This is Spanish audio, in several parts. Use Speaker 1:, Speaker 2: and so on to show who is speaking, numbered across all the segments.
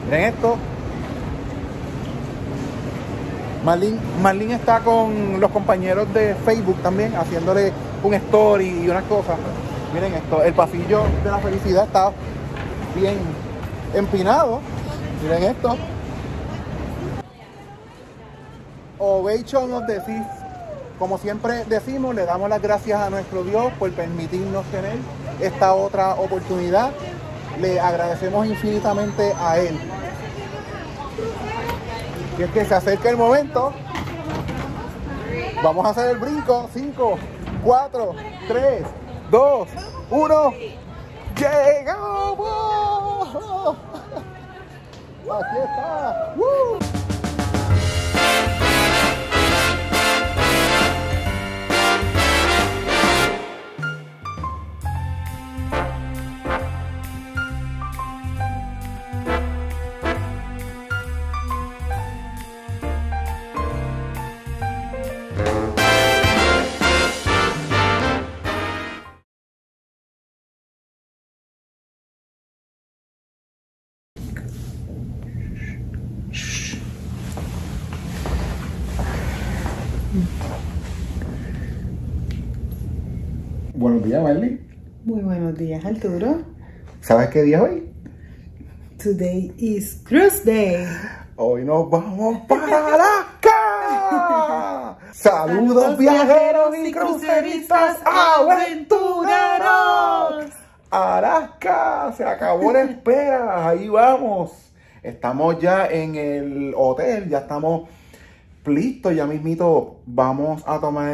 Speaker 1: Miren esto. Marlene está con los compañeros de Facebook también, haciéndole un story y unas cosas. Miren esto, el pasillo de la felicidad está bien empinado. Miren esto. Ovation of the Seas. Como siempre decimos, le damos las gracias a nuestro Dios por permitirnos tener esta otra oportunidad. Le agradecemos infinitamente a Él. Y es que se acerca el momento. Vamos a hacer el brinco. 5, 4, 3, 2, 1. ¡Llegamos! Aquí está. ¡Woo! Buenos días, Marlene.
Speaker 2: Muy buenos días, Arturo.
Speaker 1: ¿Sabes qué día es hoy?
Speaker 2: Today is Cruise Day.
Speaker 1: Hoy nos vamos para Alaska. Saludos viajeros y cruceristas aventureros. Alaska, se acabó la espera. Ahí vamos. Estamos ya en el hotel, ya estamos listo, ya mismito vamos a tomar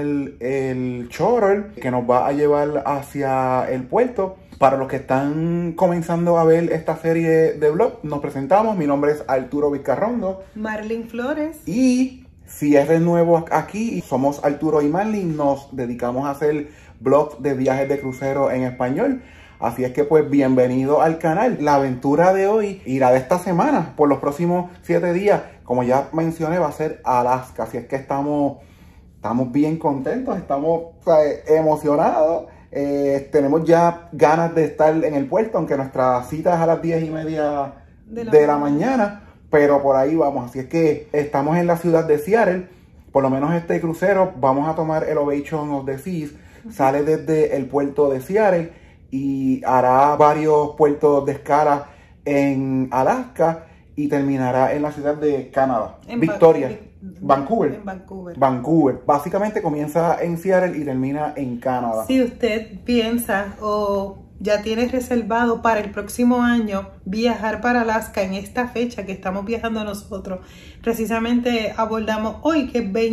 Speaker 1: el shuttle que nos va a llevar hacia el puerto. Para los que están comenzando a ver esta serie de vlog, nos presentamos. Mi nombre es Arturo Vizcarrondo.
Speaker 2: Marlene Flores.
Speaker 1: Y si eres nuevo aquí, somos Arturo y Marlene. Nos dedicamos a hacer vlogs de viajes de crucero en español. Así es que pues bienvenido al canal. La aventura de hoy y la de esta semana, por los próximos 7 días, como ya mencioné, va a ser Alaska. Así es que estamos bien contentos, estamos emocionados. Tenemos ya ganas de estar en el puerto, aunque nuestra cita es a las 10:30 de la mañana. Pero por ahí vamos. Así es que estamos en la ciudad de Seattle. Por lo menos este crucero, vamos a tomar el Ovation of the Seas. Sale desde el puerto de Seattle y hará varios puertos de escala en Alaska y terminará en la ciudad de Canadá, Victoria, Vancouver.
Speaker 2: En Vancouver.
Speaker 1: Vancouver. Básicamente comienza en Seattle y termina en Canadá.
Speaker 2: Si usted piensa o ya tiene reservado para el próximo año viajar para Alaska en esta fecha que estamos viajando nosotros, precisamente abordamos hoy que es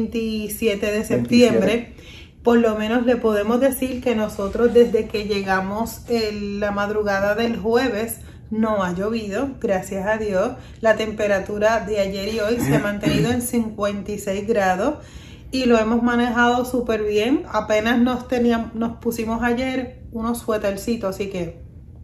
Speaker 2: 27 de septiembre.
Speaker 1: 27.
Speaker 2: Por lo menos le podemos decir que nosotros desde que llegamos en la madrugada del jueves no ha llovido, gracias a Dios. La temperatura de ayer y hoy se ha mantenido en 56 grados y lo hemos manejado súper bien. Apenas nos pusimos ayer unos suétercitos, así que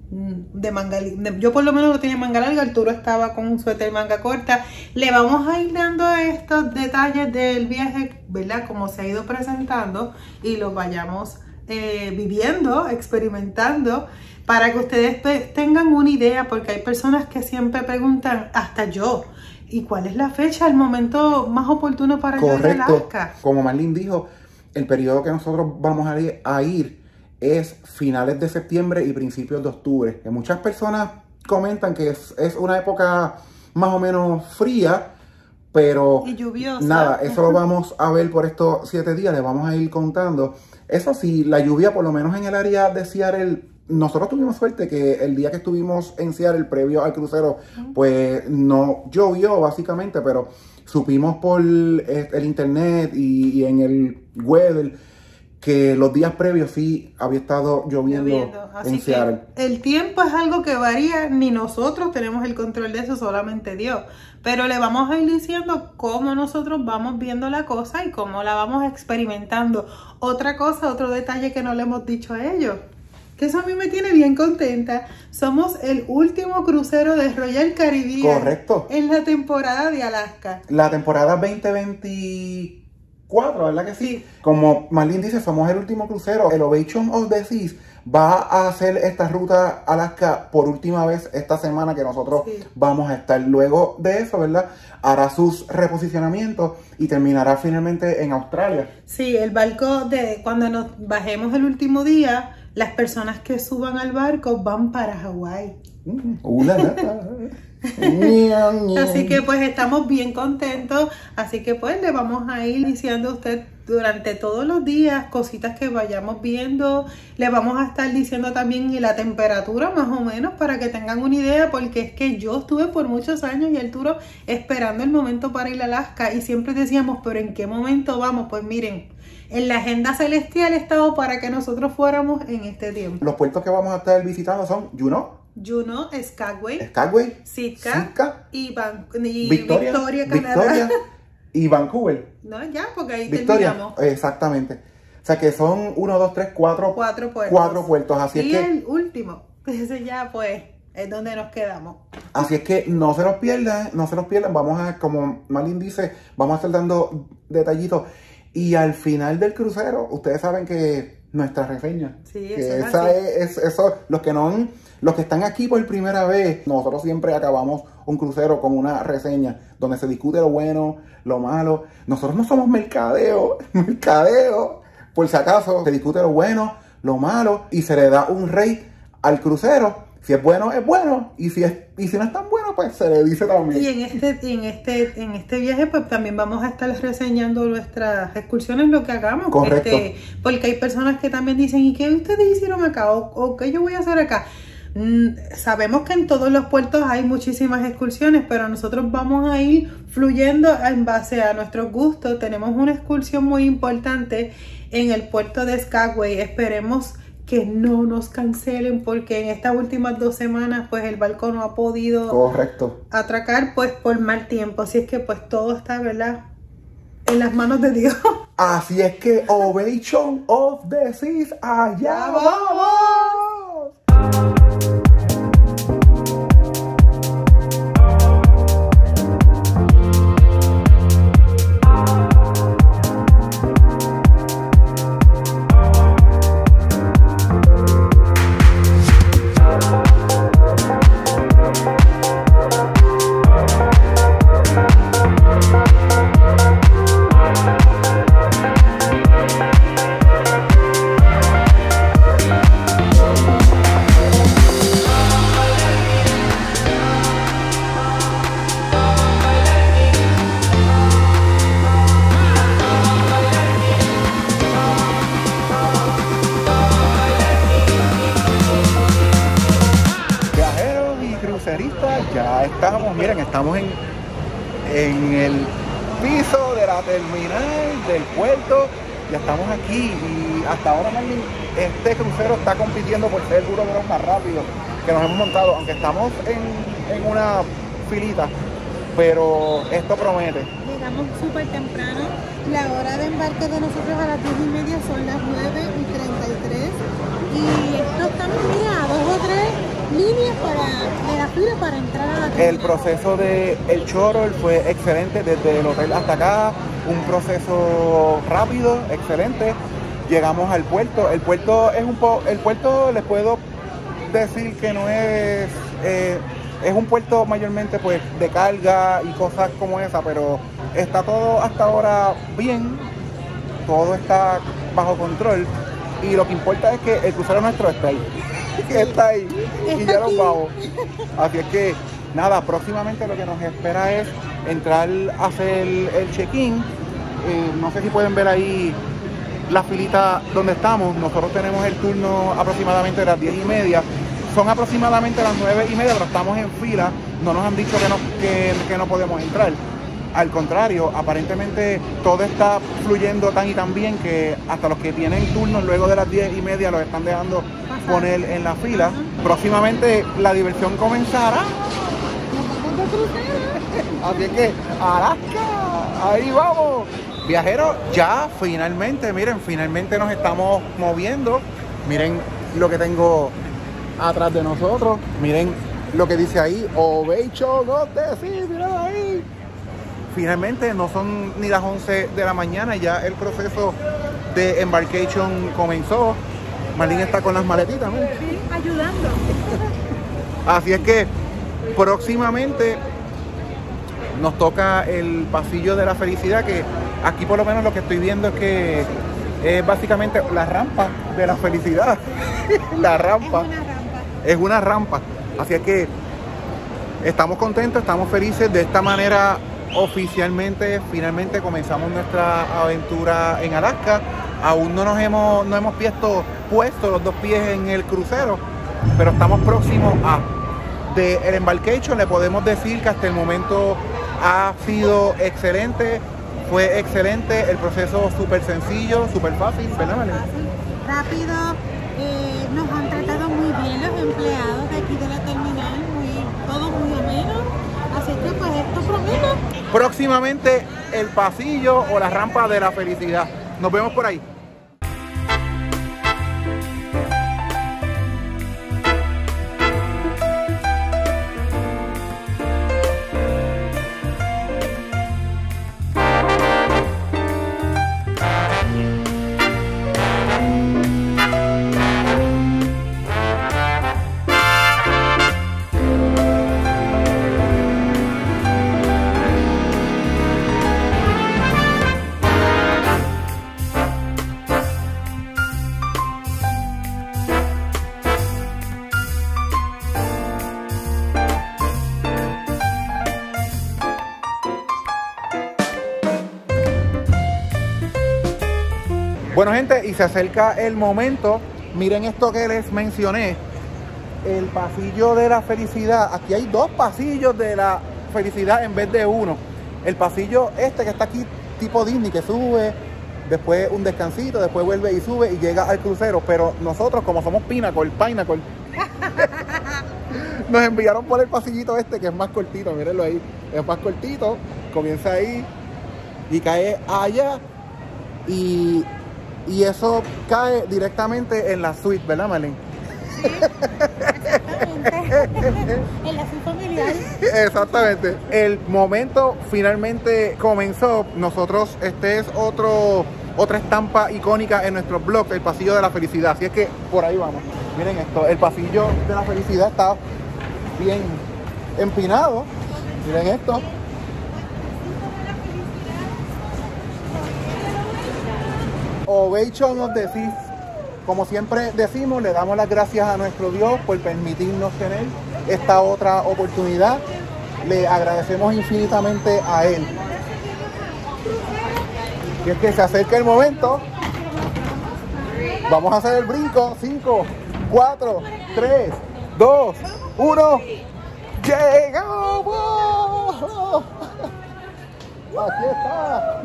Speaker 2: de manga, yo por lo menos no tenía manga larga, Arturo estaba con un suéter manga corta. Le vamos a ir dando estos detalles del viaje, ¿verdad? Como se ha ido presentando y los vayamos viviendo, experimentando, para que ustedes tengan una idea, porque hay personas que siempre preguntan, hasta yo, ¿y cuál es la fecha, el momento más oportuno para ir a Alaska?
Speaker 1: Como Marlene dijo, el periodo que nosotros vamos a ir es finales de septiembre y principios de octubre. Que muchas personas comentan que es una época más o menos fría, pero
Speaker 2: y lluviosa.
Speaker 1: Nada, eso lo vamos a ver por estos 7 días, les vamos a ir contando. Eso sí, la lluvia, por lo menos en el área de Seattle, nosotros tuvimos suerte que el día que estuvimos en Seattle, previo al crucero, pues no llovió básicamente, pero supimos por el internet y en el weather que los días previos sí había estado lloviendo
Speaker 2: Así
Speaker 1: en Seattle.
Speaker 2: El tiempo es algo que varía, ni nosotros tenemos el control de eso, solamente Dios. Pero le vamos a ir diciendo cómo nosotros vamos viendo la cosa y cómo la vamos experimentando. Otra cosa, otro detalle que no le hemos dicho a ellos, que eso a mí me tiene bien contenta. Somos el último crucero de Royal Caribbean.
Speaker 1: Correcto.
Speaker 2: En la temporada de Alaska.
Speaker 1: La temporada 2024, ¿verdad que sí? Como Marlene dice, somos el último crucero. El Ovation of the Seas va a hacer esta ruta Alaska por última vez esta semana que nosotros vamos a estar. Luego de eso, ¿verdad? Hará sus reposicionamientos y terminará finalmente en Australia.
Speaker 2: Sí, el barco, cuando nos bajemos el último día, las personas que suban al barco van para Hawái. Así que pues estamos bien contentos, así que pues le vamos a ir diciendo a usted durante todos los días cositas que vayamos viendo, le vamos a estar diciendo también la temperatura más o menos para que tengan una idea, porque es que yo estuve por muchos años y Arturo esperando el momento para ir a Alaska y siempre decíamos, pero ¿en qué momento vamos? Pues miren, en la agenda celestial ha estado para que nosotros fuéramos en este tiempo.
Speaker 1: Los puertos que vamos a estar visitando son
Speaker 2: Juneau, Skagway,
Speaker 1: Sitka
Speaker 2: y
Speaker 1: Victoria,
Speaker 2: Canadá.
Speaker 1: Y Vancouver.
Speaker 2: No, ya, porque ahí
Speaker 1: Victoria,
Speaker 2: terminamos.
Speaker 1: Exactamente. O sea que son 1, 2, 3, 4 puertos. Así
Speaker 2: y
Speaker 1: es que
Speaker 2: el último, ese ya pues es donde nos quedamos.
Speaker 1: Así es que no se los pierdan, Vamos a, como Marlene dice, vamos a estar dando detallitos. Y al final del crucero, ustedes saben que nuestra reseña.
Speaker 2: Sí,
Speaker 1: que esa es eso, los que están aquí por primera vez, nosotros siempre acabamos un crucero con una reseña donde se discute lo bueno, lo malo. Nosotros no somos mercadeo, por si acaso se discute lo bueno, lo malo y se le da un rate al crucero. Si es bueno, es bueno. Y si no es tan bueno, pues se le dice también.
Speaker 2: Y en este viaje, pues también vamos a estar reseñando nuestras excursiones, lo que hagamos.
Speaker 1: Correcto.
Speaker 2: Porque hay personas que también dicen, ¿y qué ustedes hicieron acá? ¿O qué yo voy a hacer acá? Sabemos que en todos los puertos hay muchísimas excursiones, pero nosotros vamos a ir fluyendo en base a nuestros gustos. Tenemos una excursión muy importante en el puerto de Skagway. Esperemos que no nos cancelen, porque en estas últimas 2 semanas pues el barco no ha podido atracar pues por mal tiempo. Así es que pues todo está, ¿verdad?, en las manos de Dios.
Speaker 1: Así es que Ovation of the Seas, allá vamos. Ya estamos, miren, estamos en el piso de la terminal del puerto. Ya estamos aquí y hasta ahora, Marlene, este crucero está compitiendo por ser el crucero más rápido que nos hemos montado, aunque estamos en una filita, pero esto promete.
Speaker 2: Llegamos súper temprano. La hora de embarque de nosotros a las 10:30 son las 9:33 y esto estamos, mira, a 2 o 3 líneas de la fila para entrar a la tienda.
Speaker 1: El proceso del shuttle fue excelente desde el hotel hasta acá, un proceso rápido, excelente. Llegamos al puerto. El puerto les puedo decir que no es un puerto mayormente pues de carga y cosas como esa, pero está todo hasta ahora bien, todo está bajo control y lo que importa es que el crucero nuestro está ahí. Está ahí y ya nos vamos. Así es que nada, próximamente lo que nos espera es entrar a hacer el check-in. No sé si pueden ver ahí la filita donde estamos. Nosotros tenemos el turno aproximadamente a las 10:30. Son aproximadamente las 9:30, pero estamos en fila. No nos han dicho que no podemos entrar. Al contrario, aparentemente todo está fluyendo tan y tan bien que hasta los que tienen turnos luego de las 10:30 los están dejando poner en la fila. Próximamente la diversión comenzará. Así es que Alaska, ahí vamos. Viajeros, ya finalmente, miren, finalmente nos estamos moviendo. Miren lo que tengo atrás de nosotros. Miren lo que dice ahí, Ovation of the Seas, miren ahí. Finalmente no son ni las 11 de la mañana, ya el proceso de embarcation comenzó. Marlene está con las maletitas, ¿no?
Speaker 2: Sí, ayudando.
Speaker 1: Así es que próximamente nos toca el pasillo de la felicidad, que aquí por lo menos lo que estoy viendo es que es básicamente la rampa de la felicidad. La rampa. Es una rampa. Así es que estamos contentos, estamos felices. De esta manera oficialmente, finalmente comenzamos nuestra aventura en Alaska. Aún no hemos puesto los 2 pies en el crucero, pero estamos próximos a. El embarcation le podemos decir que hasta el momento ha sido excelente, fue excelente, el proceso súper sencillo, súper fácil, ¿verdad, Marlene?
Speaker 3: Rápido, nos han tratado muy bien los empleados de aquí de la terminal, todo muy ameno, así que pues esto promete.
Speaker 1: Próximamente el pasillo o la rampa de la felicidad. Nos vemos por ahí. Bueno, gente, y se acerca el momento. Miren esto que les mencioné, el pasillo de la felicidad. Aquí hay 2 pasillos de la felicidad en vez de 1. El pasillo este que está aquí, tipo Disney, que sube, después un descansito, después vuelve y sube y llega al crucero. Pero nosotros, como somos Pinnacle, nos enviaron por el pasillito este, que es más cortito. Mírenlo ahí, es más cortito, comienza ahí y cae allá, y eso cae directamente en la suite, ¿verdad, Marlene?
Speaker 3: Sí, exactamente. En la suite familiar.
Speaker 1: Exactamente. El momento finalmente comenzó. Nosotros, este es otra estampa icónica en nuestro blog, el pasillo de la felicidad. Así es que por ahí vamos. Miren esto, el pasillo de la felicidad está bien empinado. Miren esto. Ovation of the Seas. Como siempre decimos, le damos las gracias a nuestro Dios por permitirnos tener esta otra oportunidad. Le agradecemos infinitamente a Él. Y es que se acerca el momento. Vamos a hacer el brinco. 5, 4, 3, 2, 1. ¡Llegamos! Aquí está.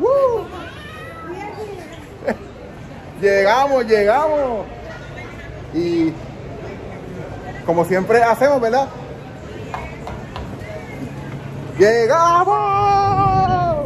Speaker 1: Llegamos. Y como siempre hacemos, ¿verdad? ¡Llegamos!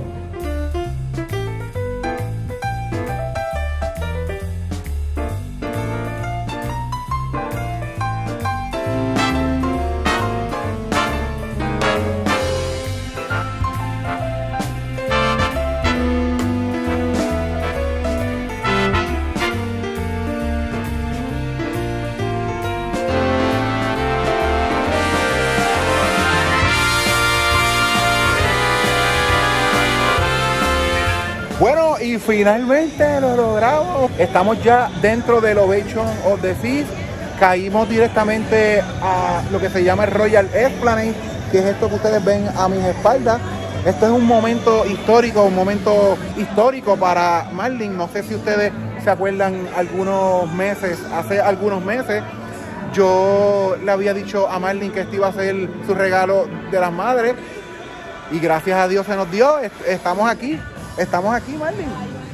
Speaker 1: Bueno, y finalmente lo logramos. Estamos ya dentro del Ovation of the Seas. Caímos directamente a lo que se llama el Royal Esplanade, que es esto que ustedes ven a mis espaldas. Esto es un momento histórico para Marlene. No sé si ustedes se acuerdan, hace algunos meses, yo le había dicho a Marlene que este iba a ser su regalo de las madres. Y gracias a Dios se nos dio. Estamos aquí, Marlene.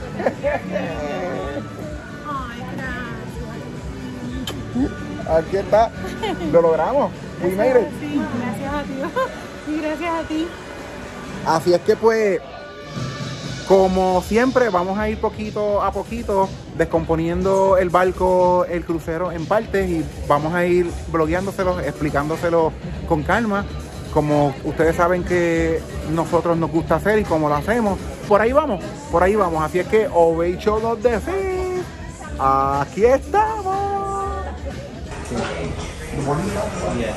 Speaker 3: Ay, gracias.
Speaker 1: Aquí está, lo logramos. We made it.
Speaker 3: Sí, gracias a Dios y gracias a ti.
Speaker 1: Así es que pues, como siempre, vamos a ir poquito a poquito descomponiendo el barco, el crucero en partes, y vamos a ir blogueándoselos, explicándoselos con calma, como ustedes saben que nosotros nos gusta hacer y como lo hacemos. Por ahí vamos. Así es que Ovation of the Seas, aquí estamos. bolita.
Speaker 4: Yes.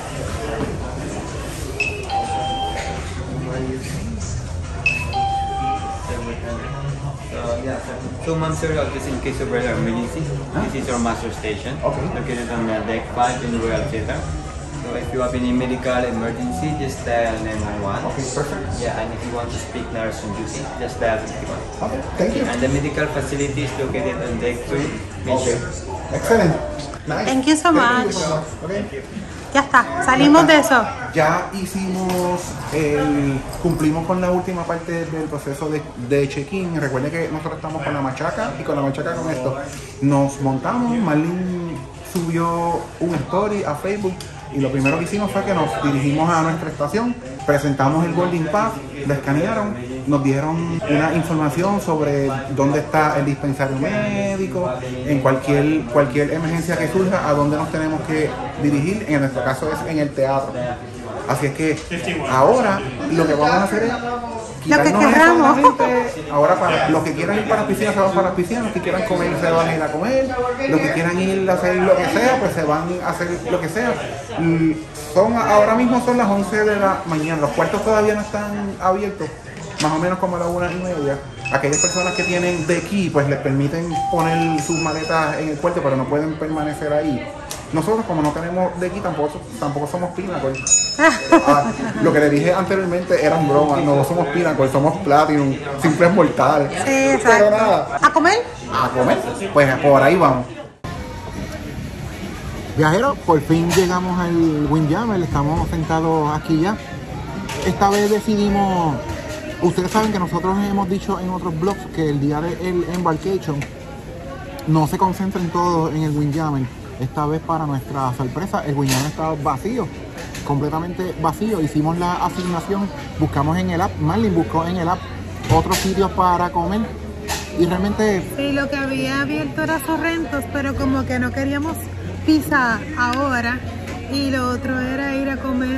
Speaker 4: Yeah, 2 months earlier, just in case of regular emergency, this is your master station, located on deck 5 in the Royal Theatre. So if you have any medical emergency, just dial 911.
Speaker 1: Okay, perfect.
Speaker 4: Yeah, and if you want to speak nurse on duty, just dial 51.
Speaker 1: Okay, thank you.
Speaker 4: And the medical facility is located on deck 2.
Speaker 1: Okay. Excellent. Nice.
Speaker 2: Thank you so much.
Speaker 1: Okay.
Speaker 2: Ya está, salimos de eso.
Speaker 1: Ya hicimos cumplimos con la última parte del proceso de check-in. Recuerden que nosotros estamos con la machaca y con la machaca con esto. Nos montamos, Marlene subió un story a Facebook y lo primero que hicimos fue que nos dirigimos a nuestra estación, presentamos el boarding pass, lo escanearon, nos dieron una información sobre dónde está el dispensario médico, en cualquier emergencia que surja, a dónde nos tenemos que dirigir. En nuestro caso es en el teatro. Así es que ahora lo que vamos a hacer es quitarnos eso de la mente. Ahora para los que quieran ir para las piscinas se van para las piscinas, los que quieran comer se van a ir a comer, los que quieran ir a hacer lo que sea, pues se van a hacer lo que sea. Ahora mismo son las 11 de la mañana, los cuartos todavía no están abiertos, más o menos como a las 1:30. Aquellas personas que tienen de aquí, pues les permiten poner sus maletas en el cuarto, pero no pueden permanecer ahí. Nosotros, como no tenemos de aquí, tampoco somos Pinnacle. Lo que le dije anteriormente eran bromas, no somos Pinnacle, somos Platinum, simples mortales.
Speaker 2: Sí, exacto.
Speaker 1: Pero nada.
Speaker 2: ¿A comer?
Speaker 1: ¿A comer? Pues por ahí vamos. Viajeros, por fin llegamos al Windjammer, estamos sentados aquí ya. Esta vez decidimos, ustedes saben que nosotros hemos dicho en otros blogs que el día del embarkation no se concentren todos en el Windjammer. Esta vez, para nuestra sorpresa, el Windjammer estaba vacío, completamente vacío. Hicimos la asignación, buscamos en el app, Marlene buscó en el app otros sitios para comer y realmente...
Speaker 2: Sí, lo que había abierto era Sorrentos, pero como que no queríamos pizza ahora, y lo otro era ir a comer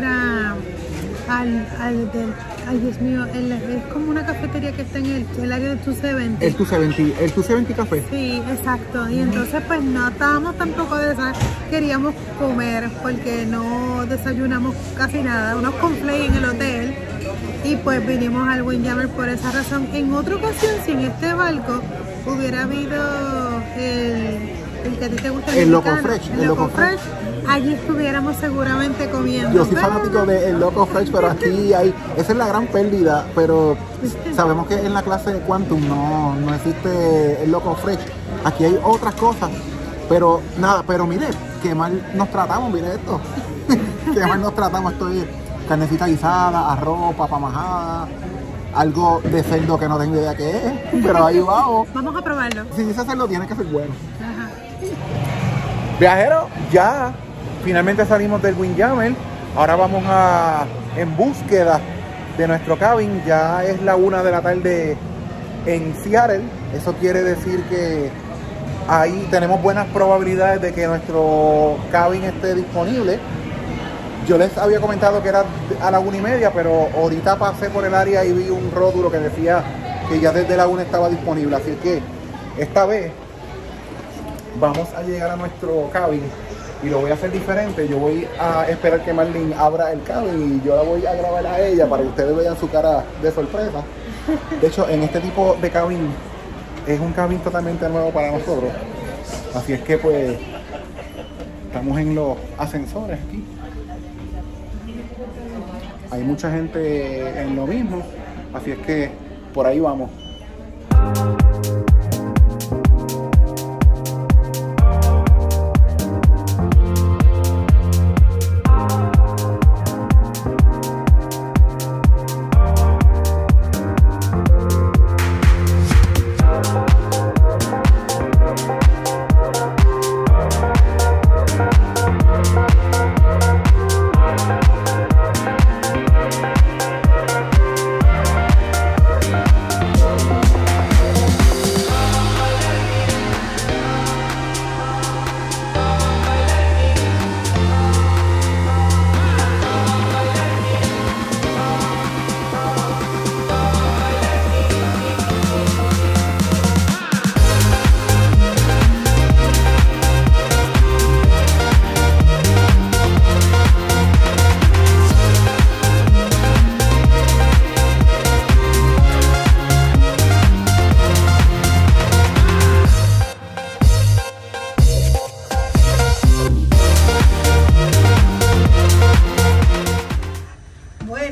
Speaker 2: ay Dios mío, es como una cafetería que está en el área de 270.
Speaker 1: El 270 Café.
Speaker 2: Sí, exacto. Y entonces pues no estábamos tampoco de esa, queríamos comer porque no desayunamos casi nada, unos cornflakes en el hotel, y pues vinimos al Windjammer por esa razón. En otra ocasión, si en este barco hubiera habido el que a ti te gusta,
Speaker 1: el Loco Fresh,
Speaker 2: el Loco Fresh, allí estuviéramos seguramente comiendo.
Speaker 1: Yo soy fanático del Loco Fresh, pero aquí esa es la gran pérdida, pero sabemos que en la clase de Quantum no existe el Loco Fresh. Aquí hay otras cosas, pero nada, pero mire, qué mal nos tratamos, mire esto. Qué mal nos tratamos, esto es carnecita guisada, arroz, papa majada, algo de cerdo que no tengo idea qué es, pero ahí vamos.
Speaker 2: Vamos a probarlo.
Speaker 1: Si dice cerdo, tiene que ser bueno.
Speaker 2: Ajá.
Speaker 1: Viajeros, ya finalmente salimos del Windjammer. Ahora vamos en búsqueda de nuestro cabin. Ya es la 1 de la tarde en Seattle. Eso quiere decir que ahí tenemos buenas probabilidades de que nuestro cabin esté disponible. Yo les había comentado que era a la 1:30, pero ahorita pasé por el área y vi un rótulo que decía que ya desde la 1 estaba disponible. Así que esta vez vamos a llegar a nuestro cabin y lo voy a hacer diferente. Yo voy a esperar que Marlene abra el cabin y yo la voy a grabar a ella para que ustedes vean su cara de sorpresa. De hecho, en este tipo de cabin es un cabin totalmente nuevo para nosotros. Así es que pues estamos en los ascensores aquí. Hay mucha gente en lo mismo, así es que por ahí vamos.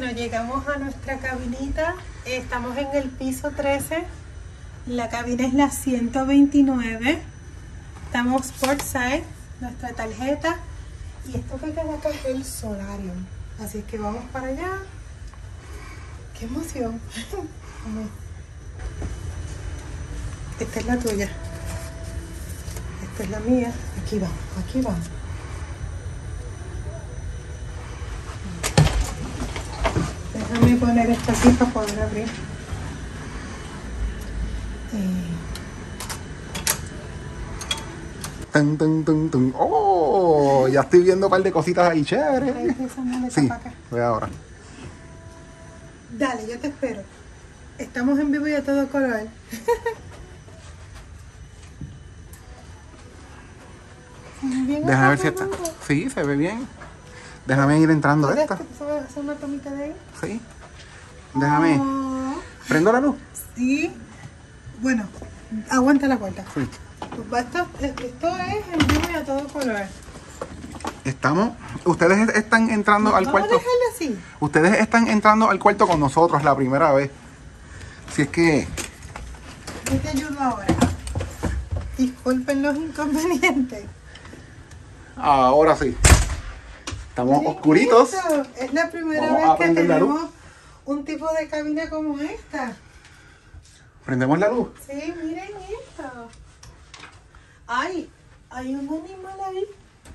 Speaker 2: Bueno, llegamos a nuestra cabinita. Estamos en el piso 13. La cabina es la 129. Estamos Sportside, nuestra tarjeta. Y esto que queda acá es el solarium. Así que vamos para allá. ¡Qué emoción! Esta es la tuya. Esta es la mía. Aquí vamos, aquí vamos. Déjame poner esta aquí para poder abrir.
Speaker 1: Tum, tum, tum, tum. ¡Oh! Ya estoy viendo un par de cositas ahí chéveres. Sí, voy ahora.
Speaker 2: Dale, yo te espero. Estamos en vivo y a todo color.
Speaker 1: Déjame ver si está. Sí, se ve bien. Déjame ir entrando a esta.
Speaker 2: ¿Hacer una tomita de ahí?
Speaker 1: Sí. Déjame. ¿Prendo la luz?
Speaker 2: Sí. Bueno, aguanta la puerta.
Speaker 1: Sí.
Speaker 2: Esto es en vivo y a todo color.
Speaker 1: Estamos. Ustedes están entrando al cuarto.
Speaker 2: Vamos a dejarlo así.
Speaker 1: Ustedes están entrando al cuarto con nosotros la primera vez. Si es que.
Speaker 2: Yo te ayudo ahora. Disculpen los inconvenientes.
Speaker 1: Ahora sí. Estamos
Speaker 2: Miren
Speaker 1: oscuritos.
Speaker 2: esto. Es la primera
Speaker 1: Vamos a
Speaker 2: vez que
Speaker 1: prender la
Speaker 2: tenemos
Speaker 1: luz.
Speaker 2: un tipo de cabina como esta.
Speaker 1: Prendemos la luz.
Speaker 2: Sí, miren esto. Ay, hay un animal ahí.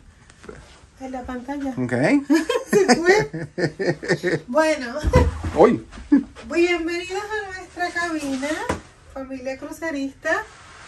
Speaker 2: En la pantalla.
Speaker 1: Ok.
Speaker 2: ¿Se fue? Bueno,
Speaker 1: Hoy.
Speaker 2: bienvenidos a nuestra cabina, familia crucerista.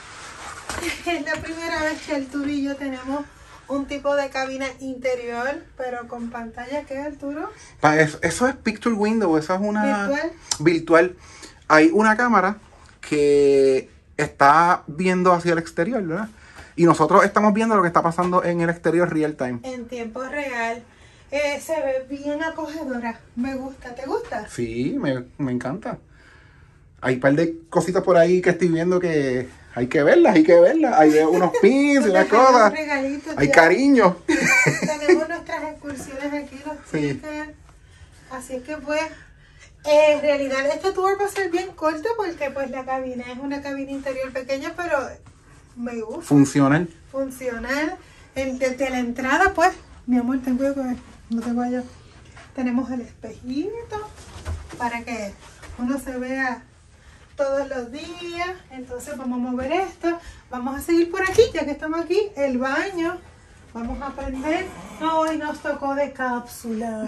Speaker 2: Es la primera vez que Arturo y yo tenemos un tipo de cabina interior, pero con pantalla. ¿Qué, Arturo?
Speaker 1: Eso es Picture Window, eso es una
Speaker 2: ¿Virtual?
Speaker 1: virtual. Hay una cámara que está viendo hacia el exterior, ¿verdad? Y nosotros estamos viendo lo que está pasando en el exterior real time.
Speaker 2: En tiempo real. Se ve bien acogedora. Me gusta. ¿Te gusta?
Speaker 1: Sí, me encanta. Hay un par de cositas por ahí que estoy viendo que hay que verlas, hay que verlas. Hay unos pins y unas cosas. Hay
Speaker 2: ya.
Speaker 1: cariño.
Speaker 2: Tenemos nuestras excursiones aquí, los
Speaker 1: Sí.
Speaker 2: stickers. Así es que pues, en realidad este tour va a ser bien corto porque pues la cabina es una cabina interior pequeña, pero me gusta.
Speaker 1: Funcional.
Speaker 2: Funcional. Desde la entrada pues, mi amor, ten cuidado que no te vayas. Tenemos el espejito para que uno se vea todos los días. Entonces vamos a mover esto. Vamos a seguir por aquí, ya que estamos aquí. El baño. Vamos a prender. Hoy nos tocó de cápsula.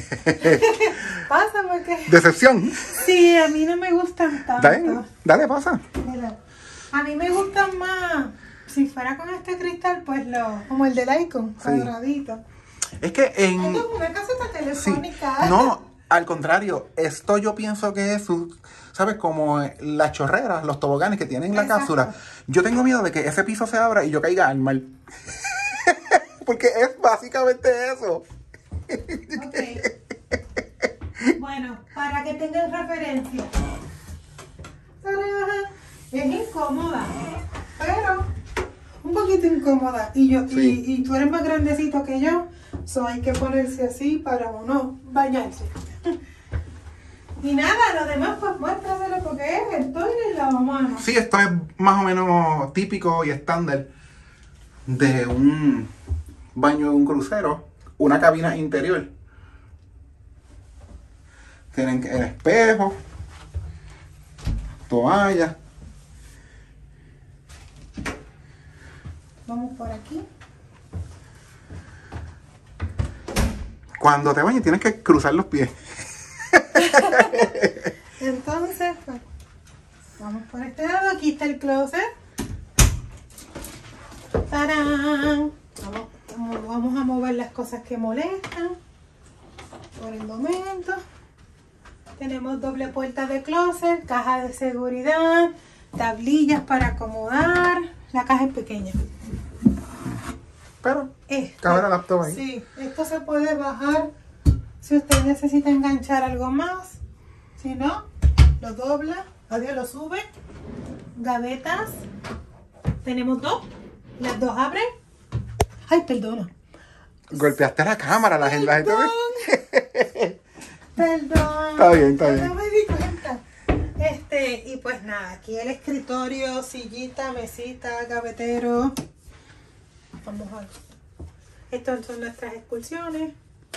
Speaker 2: Pásame que.
Speaker 1: Decepción.
Speaker 2: Sí, a mí no me gustan tanto.
Speaker 1: Dale, pasa.
Speaker 2: Mira, a mí me gustan más. Si fuera con este cristal, pues como el del Icon,
Speaker 1: Sí.
Speaker 2: cuadradito.
Speaker 1: Es que en.
Speaker 2: Esto es una caseta
Speaker 1: Sí.
Speaker 2: telefónica.
Speaker 1: No, al contrario. Esto yo pienso que es, ¿sabes? Como las chorreras, los toboganes que tienen la
Speaker 2: Exacto.
Speaker 1: cápsula. Yo tengo miedo de que ese piso se abra y yo caiga al mar. Porque es básicamente eso.
Speaker 2: Ok. Bueno, para que tengan referencia. ¡Tarán! Es incómoda, pero un poquito incómoda.
Speaker 1: Sí.
Speaker 2: Y tú eres más grandecito que yo, so hay que ponerse así para uno bañarse. Y nada, lo demás pues muéstraselo porque es el toile y lavamanos.
Speaker 1: Sí, esto es más o menos típico y estándar de un baño de un crucero, una cabina interior. Tienen el espejo, toalla.
Speaker 2: Vamos por aquí.
Speaker 1: Cuando te bañes tienes que cruzar los pies.
Speaker 2: Entonces, pues, vamos por este lado. Aquí está el closet. ¡Tarán! Vamos a mover las cosas que molestan. Por el momento. Tenemos doble puerta de closet, caja de seguridad, tablillas para acomodar. La caja es pequeña.
Speaker 1: Pero
Speaker 2: Esto,
Speaker 1: cabe la laptop ahí.
Speaker 2: sí, esto se puede bajar si usted necesita enganchar algo más. Si no, lo dobla, adiós, lo sube. Gavetas. Tenemos dos. Las dos abren. Ay, perdona.
Speaker 1: Golpeaste la cámara, la gente.
Speaker 2: Perdón.
Speaker 1: Está bien, está bien.
Speaker 2: No me di cuenta. Y pues nada, aquí el escritorio, sillita, mesita, gavetero. Vamos a ver. Estas son nuestras excursiones.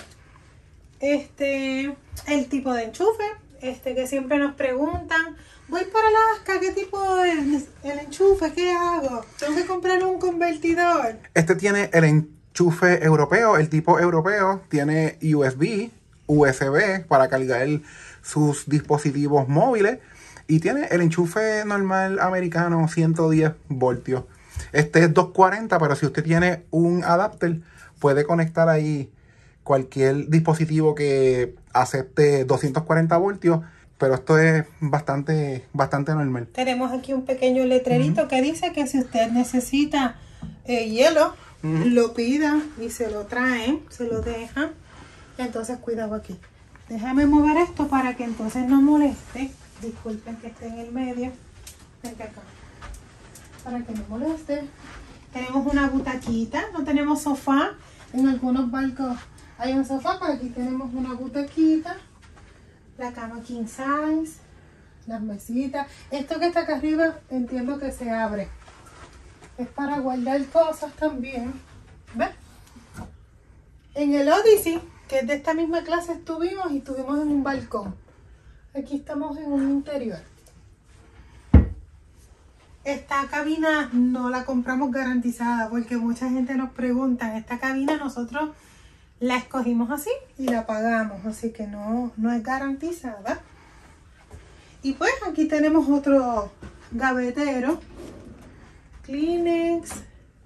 Speaker 2: El tipo de enchufe, que siempre nos preguntan, voy para Alaska, ¿qué tipo de el enchufe? ¿Qué hago? ¿Tengo que comprar un convertidor?
Speaker 1: Este tiene el enchufe europeo, el tipo europeo, tiene USB para cargar sus dispositivos móviles y tiene el enchufe normal americano 110 voltios. Este es 240, pero si usted tiene un adapter, puede conectar ahí cualquier dispositivo que acepte 240 voltios, pero esto es bastante normal.
Speaker 2: Tenemos aquí un pequeño letrerito que dice que si usted necesita hielo, lo pida y se lo traen, se lo dejan. Entonces cuidado aquí. Déjame mover esto para que entonces no moleste. Disculpen que esté en el medio. Vente acá. Para que no moleste. Tenemos una butaquita, no tenemos sofá. En algunos barcos hay un sofá, pero aquí tenemos una butaquita. La cama king size. Las mesitas. Esto que está acá arriba entiendo que se abre. Es para guardar cosas también. ¿Ves? En el Odyssey, que es de esta misma clase, estuvimos en un balcón. Aquí estamos en un interior. Esta cabina no la compramos garantizada porque mucha gente nos pregunta. Esta cabina nosotros la escogimos así y la pagamos, así que no es garantizada. Y pues aquí tenemos otro gavetero. Kleenex.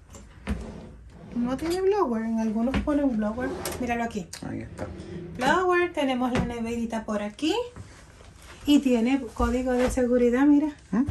Speaker 2: No tiene blower, en algunos ponen blower. Míralo aquí.
Speaker 1: Ahí está.
Speaker 2: Blower, tenemos la neverita por aquí. Y tiene código de seguridad, mira.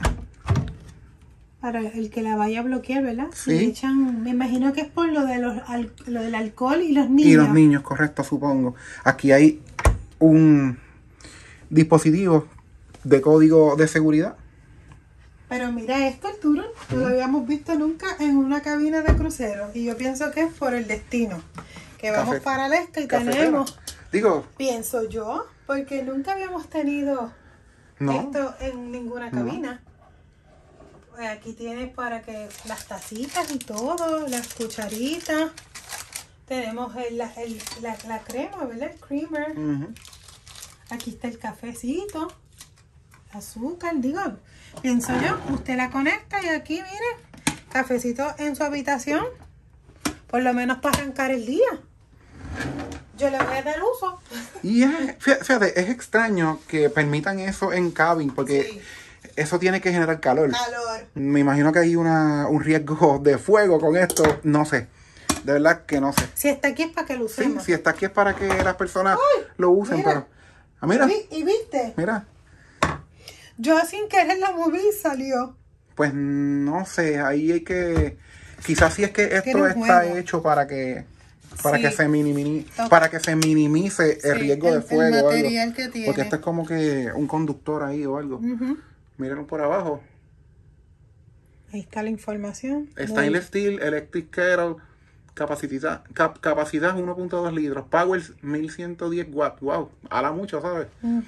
Speaker 2: Para el que la vaya a bloquear, ¿verdad?
Speaker 1: Sí.
Speaker 2: Le echan, me imagino que es por lo de lo del alcohol y los niños.
Speaker 1: Y los niños, correcto, supongo. Aquí hay un dispositivo de código de seguridad.
Speaker 2: Pero mira esto, Arturo, no lo habíamos visto nunca en una cabina de crucero. Y yo pienso que es por el destino. Que vamos para Alaska y tenemos...
Speaker 1: Digo...
Speaker 2: Pienso yo, porque nunca habíamos tenido esto en ninguna cabina. Pues aquí tienes para que las tacitas y todo, las cucharitas. Tenemos la crema, ¿verdad? El creamer. Aquí está el cafecito. Azúcar, digo, pienso yo, usted la conecta y aquí, mire, cafecito en su habitación, por lo menos para arrancar el día. Yo le voy a dar uso.
Speaker 1: Y fíjate, es extraño que permitan eso en cabin, porque sí, eso tiene que generar calor. Me imagino que hay un riesgo de fuego con esto, no sé. De verdad que no sé.
Speaker 2: Si está aquí es para que lo usemos.
Speaker 1: Sí, si está aquí es para que las personas lo usen, mira, pero... mira.
Speaker 2: ¿Y viste?
Speaker 1: Mira.
Speaker 2: Yo sin querer la moví y salió.
Speaker 1: Pues no sé, ahí hay que... Quizás si es que esto está hecho para que se minimice el riesgo de fuego.
Speaker 2: El material que tiene.
Speaker 1: Porque esto es como que un conductor ahí o algo. Mírenlo por abajo.
Speaker 2: Ahí está la información.
Speaker 1: Stainless steel, electric kettle, capacidad 1.2 litros, power 1110 watts. Wow, ala mucho, ¿sabes?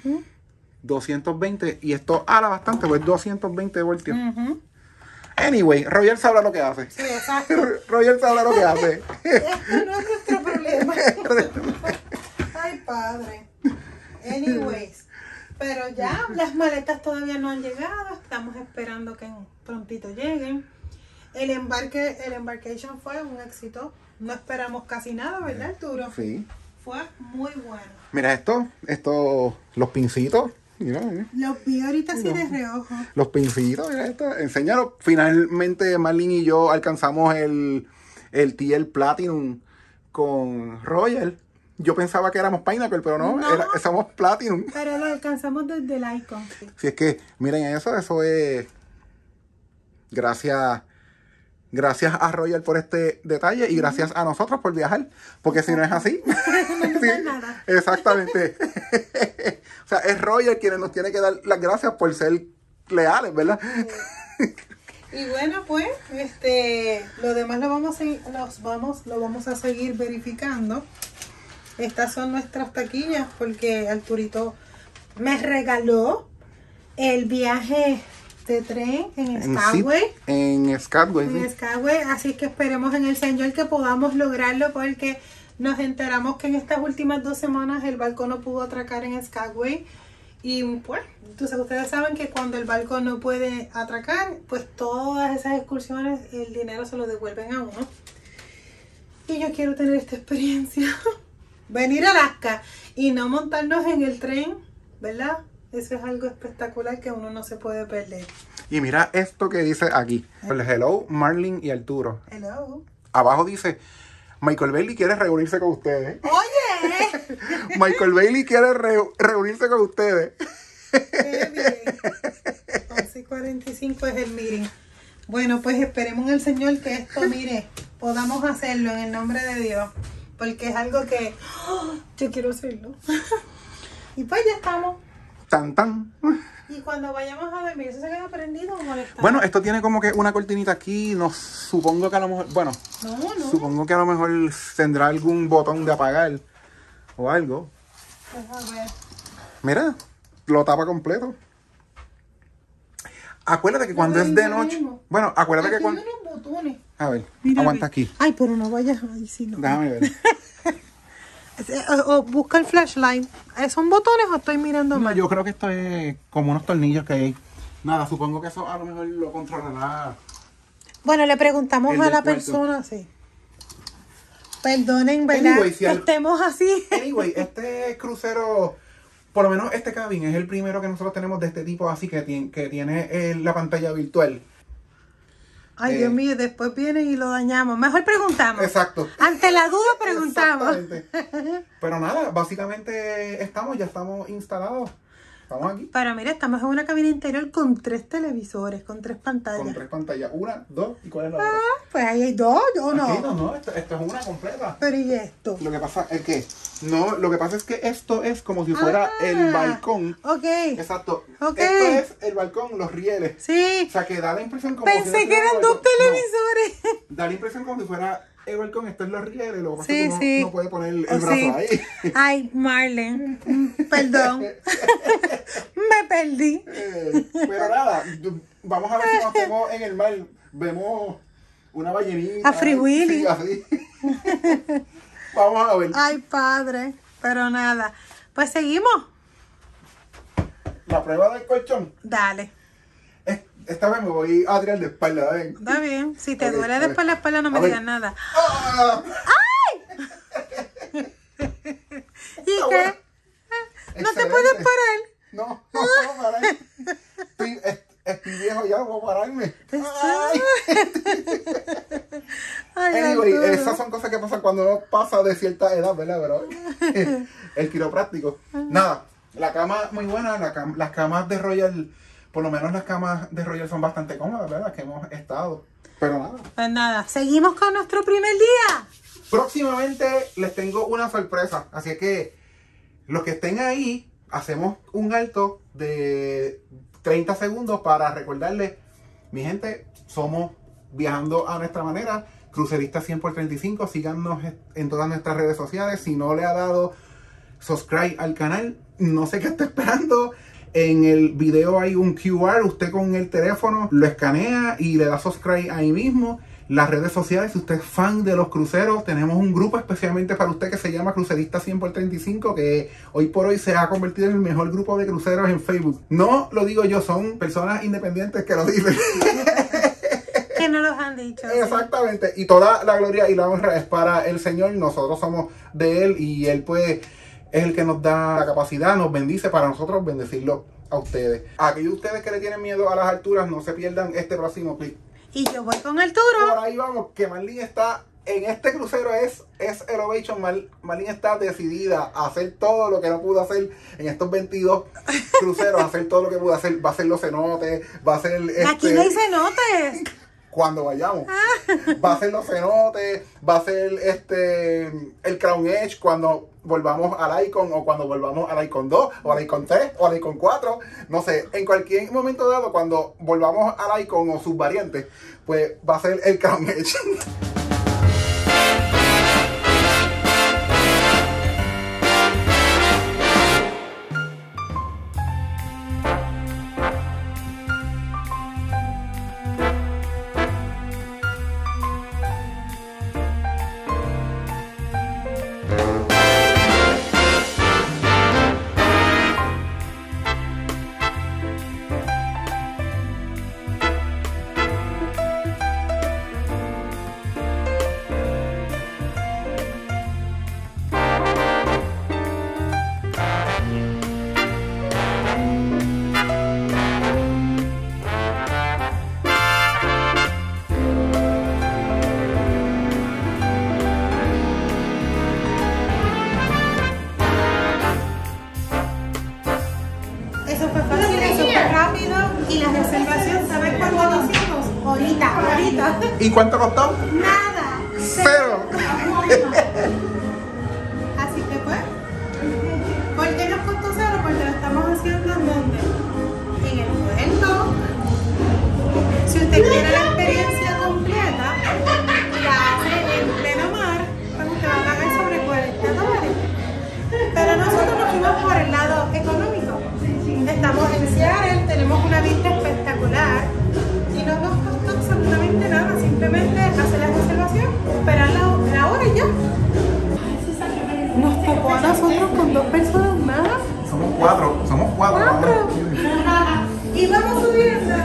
Speaker 1: 220, y esto ala bastante, pues 220 voltios. Anyway, Roger sabrá lo que hace.
Speaker 2: Sí, exacto.
Speaker 1: Roger sabrá lo que hace.
Speaker 2: Esto no es nuestro problema. Ay, padre. Anyways, pero ya las maletas todavía no han llegado. Estamos esperando que prontito lleguen. El embarcation fue un éxito. No esperamos casi nada, ¿verdad, Arturo?
Speaker 1: Sí.
Speaker 2: Fue muy bueno.
Speaker 1: Mira esto, los pincitos. Mira.
Speaker 2: Los vi ahorita así de reojo.
Speaker 1: Los pincitos, mira esto. Enséñalo. Finalmente Marlene y yo alcanzamos el TL Platinum con Roger. Yo pensaba que éramos Pineapple, pero no. Somos Platinum.
Speaker 2: Pero lo alcanzamos desde el Icon. Sí.
Speaker 1: Si es que, miren eso es... Gracias a Roger por este detalle y gracias a nosotros por viajar, porque si no es así,
Speaker 2: no es nada.
Speaker 1: Exactamente. O sea, es Roger quien nos tiene que dar las gracias por ser leales, ¿verdad?
Speaker 2: Y bueno, pues, lo demás lo vamos a seguir verificando. Estas son nuestras taquillas porque Arturito me regaló el viaje de tren en Skyway.
Speaker 1: En Skyway, sí.
Speaker 2: En Skyway, así que esperemos en el Señor que podamos lograrlo porque nos enteramos que en estas últimas 2 semanas el barco no pudo atracar en Skyway. Y pues, entonces ustedes saben que cuando el barco no puede atracar, pues todas esas excursiones, el dinero se lo devuelven a uno. Y yo quiero tener esta experiencia. Venir a Alaska y no montarnos en el tren, ¿verdad? Eso es algo espectacular que uno no se puede perder.
Speaker 1: Y mira esto que dice aquí. El hello, Marlene y Arturo.
Speaker 2: Hello.
Speaker 1: Abajo dice, Michael Bailey quiere reunirse con ustedes.
Speaker 2: ¡Oye!
Speaker 1: Michael Bailey quiere reunirse con ustedes.
Speaker 2: ¡Qué bien! 11:45 es el meeting. Bueno, pues esperemos en el Señor que esto, mire, podamos hacerlo en el nombre de Dios. Porque es algo que yo quiero hacerlo. Y pues ya estamos.
Speaker 1: Tan, tan.
Speaker 2: Y cuando vayamos a dormir, ¿eso se queda prendido o molesta?
Speaker 1: Bueno, esto tiene como que una cortinita aquí. No, supongo que a lo mejor, bueno,
Speaker 2: no.
Speaker 1: supongo que a lo mejor tendrá algún botón de apagar o algo.
Speaker 2: Pues a ver.
Speaker 1: Mira, lo tapa completo. Acuérdate que cuando es de noche. Bueno, acuérdate que cuando.
Speaker 2: Aquí hay unos botones.
Speaker 1: A ver,
Speaker 2: Mira,
Speaker 1: aguanta
Speaker 2: ve.
Speaker 1: aquí.
Speaker 2: Ay, pero no vayas ahí, si no.
Speaker 1: Déjame ver.
Speaker 2: O busca el flashlight. ¿Son botones o estoy mirando
Speaker 1: No,
Speaker 2: mal?
Speaker 1: yo creo que esto es como unos tornillos que hay. Nada, supongo que eso a lo mejor lo controlará.
Speaker 2: Bueno, le preguntamos
Speaker 1: El
Speaker 2: a
Speaker 1: del
Speaker 2: la
Speaker 1: cuarto.
Speaker 2: persona, sí. Perdonen, ¿verdad?
Speaker 1: Anyway, si
Speaker 2: que estemos así.
Speaker 1: Anyway, este crucero, por lo menos este cabin, es el primero que nosotros tenemos de este tipo así que tiene la pantalla virtual.
Speaker 2: Ay, Dios mío, después vienen y lo dañamos. Mejor preguntamos.
Speaker 1: Exacto.
Speaker 2: Ante la duda preguntamos.
Speaker 1: Exactamente. Pero nada, básicamente ya estamos instalados. Estamos aquí.
Speaker 2: Pero mira, estamos en una cabina interior con 3 televisores, con 3 pantallas.
Speaker 1: Con 3 pantallas. 1, 2, ¿y cuál es la otra?
Speaker 2: Pues ahí hay 2, ¿o no?
Speaker 1: Aquí no, esto es una completa.
Speaker 2: Pero ¿y esto?
Speaker 1: Lo que pasa es que, no, lo que pasa es que esto es como si fuera el balcón.
Speaker 2: Ok.
Speaker 1: Exacto.
Speaker 2: Ok.
Speaker 1: Esto es el balcón, los rieles.
Speaker 2: Sí.
Speaker 1: O sea, que da la impresión como
Speaker 2: Pensé
Speaker 1: si
Speaker 2: que eran 2 televisores.
Speaker 1: No, da la impresión como si fuera el balcón, esto es los rieles. Lo que pasa
Speaker 2: Sí,
Speaker 1: es que uno
Speaker 2: sí.
Speaker 1: no puede poner el
Speaker 2: Oh,
Speaker 1: brazo
Speaker 2: sí.
Speaker 1: ahí.
Speaker 2: Ay, Marlene, perdón. Me perdí.
Speaker 1: Pero nada, vamos a ver si nos vemos en el mar. Vemos una ballenita.
Speaker 2: A Free Willy.
Speaker 1: Sí, así. Vamos a ver.
Speaker 2: Ay, padre. Pero nada. Pues seguimos.
Speaker 1: La prueba del colchón.
Speaker 2: Dale.
Speaker 1: Esta vez me voy a tirar de espalda, ¿ven?
Speaker 2: Está bien. Si te
Speaker 1: Ok,
Speaker 2: duele
Speaker 1: a ver.
Speaker 2: después la espalda, no me
Speaker 1: A ver.
Speaker 2: digas nada.
Speaker 1: ¡Ah!
Speaker 2: ¿Y
Speaker 1: Está
Speaker 2: qué?
Speaker 1: bueno.
Speaker 2: ¿No te
Speaker 1: Excelente.
Speaker 2: puedes parar?
Speaker 1: No puedo parar. Estoy viejo ya, no puedo pararme. Ay.
Speaker 2: Ay,
Speaker 1: Anyway,
Speaker 2: Arturo.
Speaker 1: esas son cosas que pasan cuando uno pasa de cierta edad, ¿verdad? Pero el quiropráctico. Nada, la cama muy buena, las camas de Royal, por lo menos las camas de Royal son bastante cómodas, ¿verdad? Que hemos estado. Pero nada.
Speaker 2: Pues nada, seguimos con nuestro primer día.
Speaker 1: Próximamente les tengo una sorpresa, así que los que estén ahí, hacemos un alto de 30 segundos para recordarles, mi gente, somos Viajando a Nuestra Manera, Cruceristas 100x35, síganos en todas nuestras redes sociales. Si no le ha dado subscribe al canal, no sé qué está esperando. En el video hay un QR, usted con el teléfono lo escanea y le da subscribe ahí mismo. Las redes sociales, si usted es fan de los cruceros, tenemos un grupo especialmente para usted que se llama Cruceristas 100x35, que hoy por hoy se ha convertido en el mejor grupo de cruceros en Facebook. No lo digo yo, son personas independientes que lo dicen.
Speaker 2: Que no los han dicho. ¿sí?
Speaker 1: Exactamente, y toda la gloria y la honra es para el Señor. Nosotros somos de Él y Él pues es el que nos da la capacidad, nos bendice para nosotros bendecirlo a ustedes. Aquellos de ustedes que le tienen miedo a las alturas, no se pierdan este próximo clip.
Speaker 2: Y yo voy con Arturo.
Speaker 1: Por ahí vamos, que Marlene está en este crucero, es Elevation. Marlene está decidida a hacer todo lo que no pudo hacer en estos 22 cruceros, hacer todo lo que pudo hacer. Va a hacer los cenotes, va a hacer
Speaker 2: Aquí no hay cenotes.
Speaker 1: cuando vayamos. Va a hacer los cenotes, va a hacer el Crown Edge cuando volvamos al Icon, o cuando volvamos al Icon 2, o al Icon 3, o al Icon 4. No sé, en cualquier momento dado, cuando volvamos al Icon o sus variantes, pues va a ser el Crown Edge.
Speaker 2: fue fácil, eso fue rápido y la reservación, ¿sabes cuándo lo hicimos? Ahorita.
Speaker 1: ¿Y cuánto costó?
Speaker 2: Nada.
Speaker 1: Cero.
Speaker 2: Así que pues, ¿por qué nos costó cero? Porque lo estamos haciendo en donde? En el puerto. Si usted quiere la experiencia completa, la hace en pleno mar, pues usted va a pagar sobre $40. Pero nosotros nos fuimos por el lado económico. Estamos en Seattle, tenemos una vista espectacular y no nos costó absolutamente nada, simplemente hacer la reservación, esperar la hora y ya. Nos tocó a nosotros con 2 personas más.
Speaker 1: Somos cuatro.
Speaker 2: Y vamos subiendo.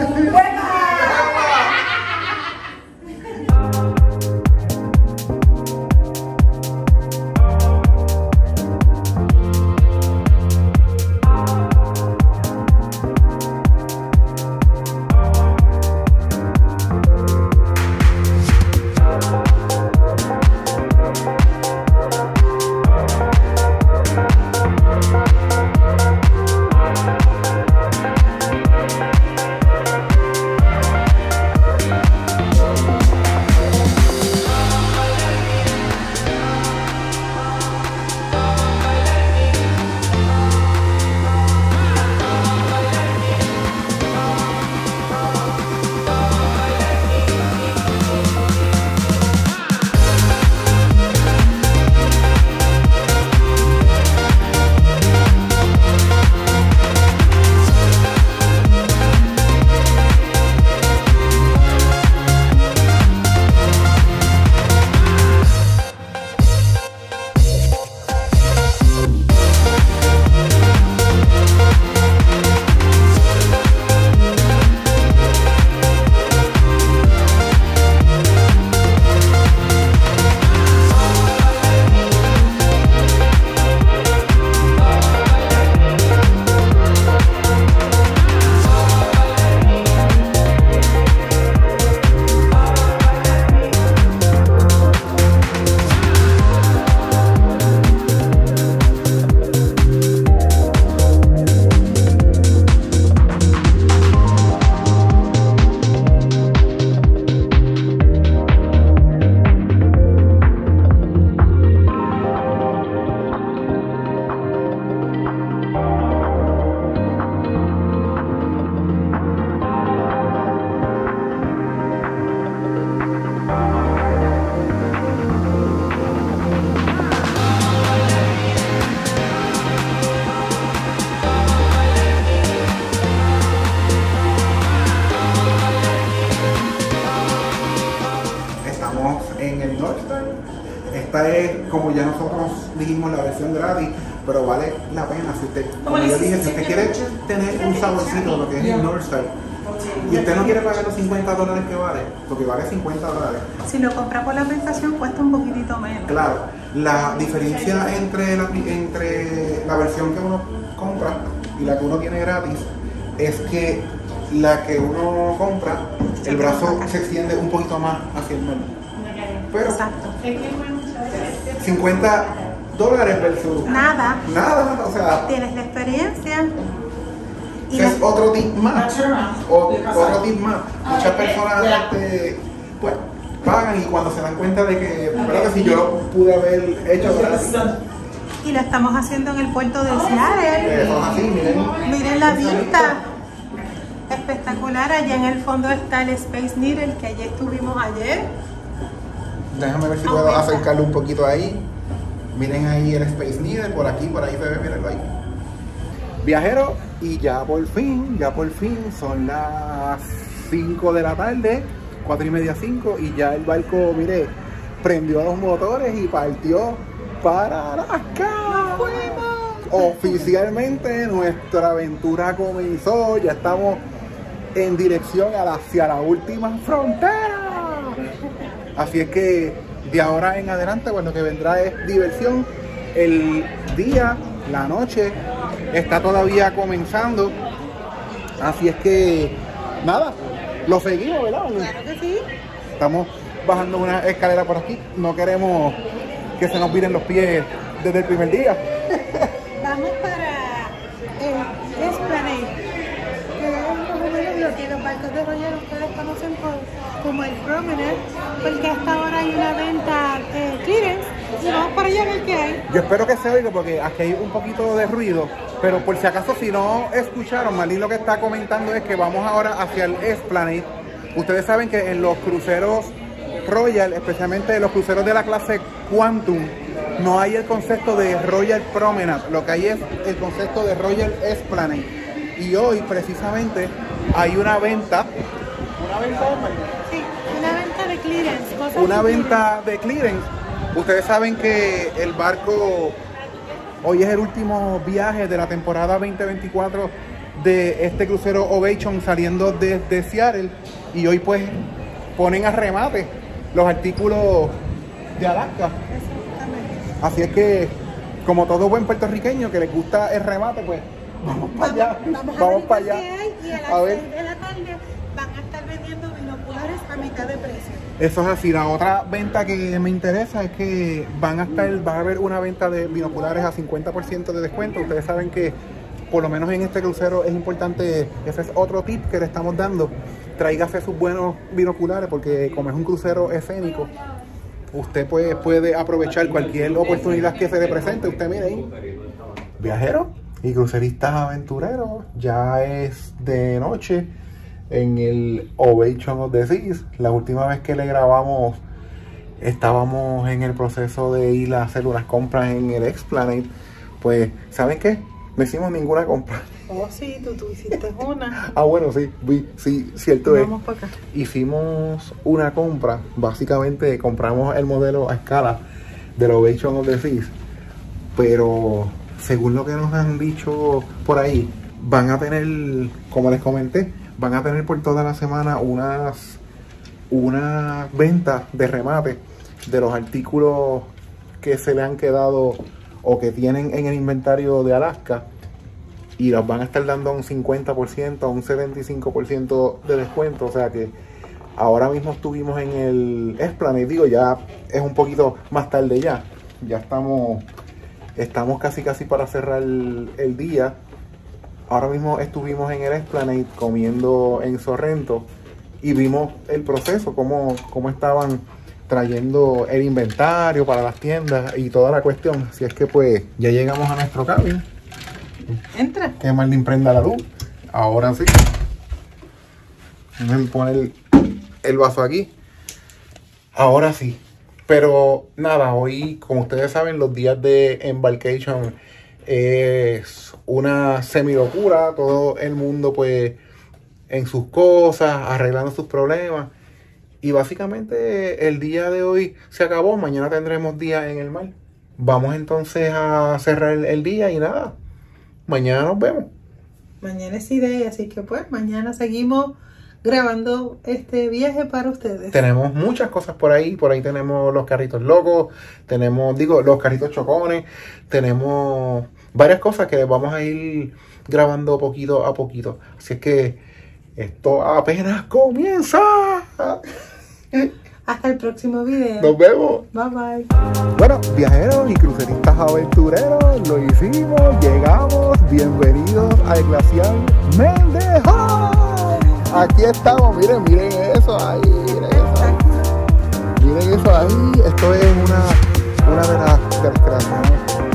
Speaker 1: Esta es, como ya nosotros dijimos, la versión gratis, pero vale la pena. Si usted, como yo dije, si usted quiere tener un saborcito de lo que es el Northstar y usted no quiere pagar los $50 que vale, porque vale $50.
Speaker 2: Si lo compra por la aplicación cuesta un poquitito menos.
Speaker 1: Claro, la diferencia entre la versión que uno compra y la que uno tiene gratis es que la que uno compra, el brazo se extiende un poquito más hacia el medio. Pero
Speaker 2: exacto.
Speaker 1: $50 versus
Speaker 2: nada,
Speaker 1: o sea,
Speaker 2: tienes la experiencia
Speaker 1: y es otro tip más. Otro tip más. Muchas personas pues pagan y cuando se dan cuenta de que, ¿verdad? Que si yo lo pude haber hecho gratis.
Speaker 2: Y lo estamos haciendo en el puerto de Seattle.
Speaker 1: Eso es así,
Speaker 2: miren la vista. Espectacular. Allá en el fondo está el Space Needle que allí estuvimos ayer.
Speaker 1: Déjame ver si puedo acercarlo un poquito ahí. Miren ahí el Space Needle, por aquí, por ahí se ve, mírenlo ahí. Viajeros, y ya por fin son las 5 de la tarde, 4:30, 5, y ya el barco, mire, prendió los motores y partió para Alaska. Oficialmente nuestra aventura comenzó, ya estamos en dirección hacia la última frontera. Así es que de ahora en adelante, pues lo que vendrá es diversión. El día, la noche, está todavía comenzando. Así es que, nada, lo seguimos, ¿verdad?
Speaker 2: Claro que sí.
Speaker 1: Estamos bajando una escalera por aquí. No queremos que se nos viren los pies desde el primer día.
Speaker 2: Vamos para el Esplanade.
Speaker 3: de Royal ustedes conocen como el Promenade, porque hasta ahora hay una venta clearance y vamos para allá a ver qué hay.
Speaker 1: Yo espero que se oiga porque aquí hay un poquito de ruido, pero por si acaso si no escucharon, Marlene lo que está comentando es que vamos ahora hacia el Esplanade. Ustedes saben que en los cruceros Royal, especialmente los cruceros de la clase Quantum, no hay el concepto de Royal Promenade, lo que hay es el concepto de Royal Esplanade. Y hoy precisamente hay una venta.
Speaker 3: Sí, una venta de clearance.
Speaker 1: Una venta de clearance. Ustedes saben que el barco hoy es el último viaje de la temporada 2024 de este crucero Ovation saliendo desde Seattle, y hoy pues ponen a remate los artículos de Alaska. Así es que, como todo buen puertorriqueño que les gusta el remate, pues vamos para allá. Vamos para allá.
Speaker 3: Y a las 6 de la tarde van a estar vendiendo binoculares a mitad de precio.
Speaker 1: Eso es así. La otra venta que me interesa es que va a haber una venta de binoculares a 50% de descuento. Ustedes saben que por lo menos en este crucero es importante, ese es otro tip que le estamos dando. Tráigase sus buenos binoculares porque como es un crucero escénico, usted puede aprovechar cualquier oportunidad que se le presente. Usted mire ahí, viajeros y cruceristas aventureros, ya es de noche en el Ovation of the Seas. La última vez que le grabamos estábamos en el proceso de ir a hacer unas compras en el Esplanade. Pues, ¿saben qué? No hicimos ninguna compra.
Speaker 2: Oh, sí, tú hiciste una.
Speaker 1: Ah, bueno, sí, sí, cierto es.
Speaker 2: Vamos para acá.
Speaker 1: Hicimos una compra, básicamente compramos el modelo a escala del Ovation of the Seas, pero según lo que nos han dicho por ahí, van a tener, como les comenté, van a tener por toda la semana una venta de remate de los artículos que se le han quedado o que tienen en el inventario de Alaska, y los van a estar dando a un 50%, a un 75% de descuento. O sea que ahora mismo estuvimos en el Esplanade, digo, ya es un poquito más tarde ya estamos casi para cerrar el día. Ahora mismo estuvimos en el Esplanade comiendo en Sorrento y vimos el proceso, cómo estaban trayendo el inventario para las tiendas y toda la cuestión. Así es que pues ya llegamos a nuestro cabin.
Speaker 2: Entra.
Speaker 1: Que Marlene prenda la luz. Ahora sí. Déjenme poner el vaso aquí. Ahora sí. Pero nada, hoy, como ustedes saben, los días de embarcation es una semi-locura. Todo el mundo pues en sus cosas, arreglando sus problemas. Y básicamente el día de hoy se acabó. Mañana tendremos día en el mar. Vamos entonces a cerrar el día y nada. Mañana nos vemos.
Speaker 2: Mañana es idea, así que pues mañana seguimos grabando este viaje para ustedes.
Speaker 1: Tenemos muchas cosas por ahí tenemos los carritos locos, tenemos, los carritos chocones, tenemos varias cosas que vamos a ir grabando poquito a poquito. Así es que esto apenas comienza.
Speaker 2: Hasta el próximo video.
Speaker 1: Nos vemos.
Speaker 2: Bye bye.
Speaker 1: Bueno, viajeros y cruceristas aventureros, lo hicimos, llegamos, bienvenidos al glaciar Mendeja. Aquí estamos, miren eso ahí, miren eso ahí, esto es una de las creaciones